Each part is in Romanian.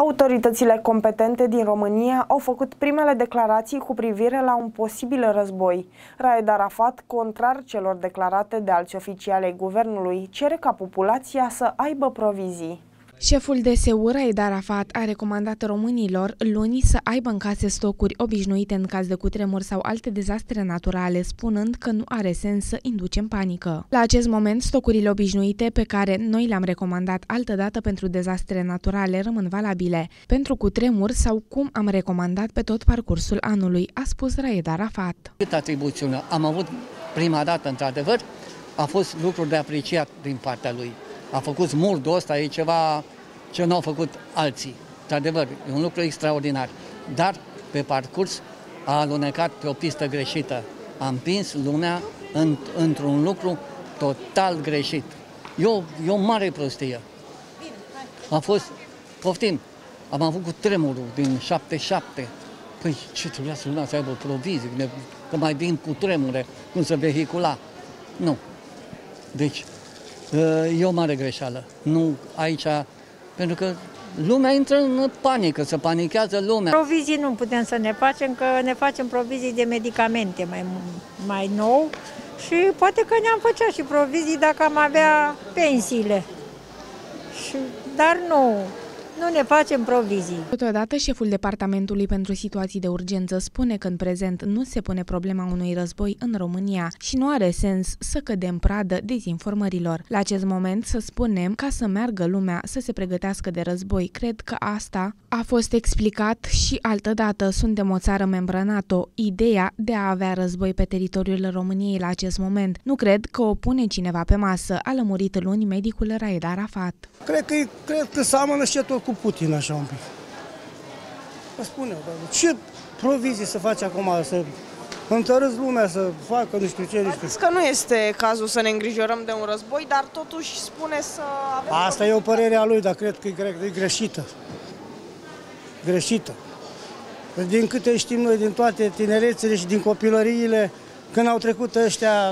Autoritățile competente din România au făcut primele declarații cu privire la un posibil război. Raed Arafat, contrar celor declarate de alți oficiali ai guvernului, cere ca populația să aibă provizii. Șeful DSU, Raed Arafat, a recomandat românilor luni să aibă în case stocuri obișnuite în caz de cutremur sau alte dezastre naturale, spunând că nu are sens să inducem panică. La acest moment, stocurile obișnuite pe care noi le-am recomandat altădată pentru dezastre naturale rămân valabile, pentru cutremur sau cum am recomandat pe tot parcursul anului, a spus Raed Arafat. Cât atribuțiune am avut prima dată, într-adevăr, a fost lucruri de apreciat din partea lui. A făcut smuldul ăsta, e ceva ce nu au făcut alții. Într-adevăr, e un lucru extraordinar. Dar, pe parcurs, a alunecat pe o pistă greșită. A împins lumea într-un lucru total greșit. E o mare prostie. A fost, poftim, am avut cu tremurul din 77. Păi, ce trebuia să lumea să aibă provizii, că mai vin cu tremure, cum să vehicula. Nu. Deci, e o mare greșeală. Nu aici, pentru că lumea intră în panică, se panichează lumea. Provizii nu putem să ne facem, că ne facem provizii de medicamente mai nou și poate că ne-am făcea și provizii dacă am avea pensiile. Dar nu ne facem provizii. Totodată, șeful Departamentului pentru Situații de Urgență spune că în prezent nu se pune problema unui război în România și nu are sens să cădem pradă dezinformărilor. La acest moment, să spunem, ca să meargă lumea să se pregătească de război, cred că asta a fost explicat și altădată. Suntem o țară membră NATO. Ideea de a avea război pe teritoriul României la acest moment nu cred că o pune cineva pe masă, a lămurit luni medicul Raed Arafat. Cred că seamănă și tot cu Putin așa un pic. Vă spune, ce provizii să faci acum, să întărâți lumea, să facă nu știu ce, nu știu. Că nu este cazul să ne îngrijorăm de un război, dar totuși spune să avem... Asta e o părere a lui, dar cred că e greșită. Greșită. Din câte știm noi, din toate tinerețele și din copilăriile, când au trecut ăștia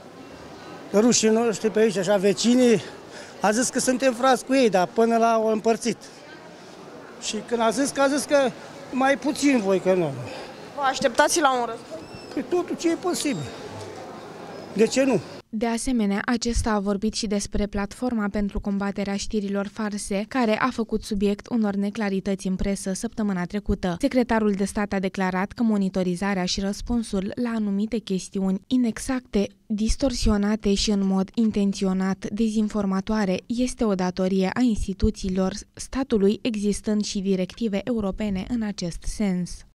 rușii noștri pe aici, așa, vecinii, a zis că suntem frați cu ei, dar până la au împărțit. Și când a zis că mai puțin voi că nu. Vă așteptați la un război? Păi totul ce e posibil. De ce nu? De asemenea, acesta a vorbit și despre platforma pentru combaterea știrilor false, care a făcut subiect unor neclarități în presă săptămâna trecută. Secretarul de stat a declarat că monitorizarea și răspunsul la anumite chestiuni inexacte, distorsionate și în mod intenționat dezinformatoare este o datorie a instituțiilor statului, existând și directive europene în acest sens.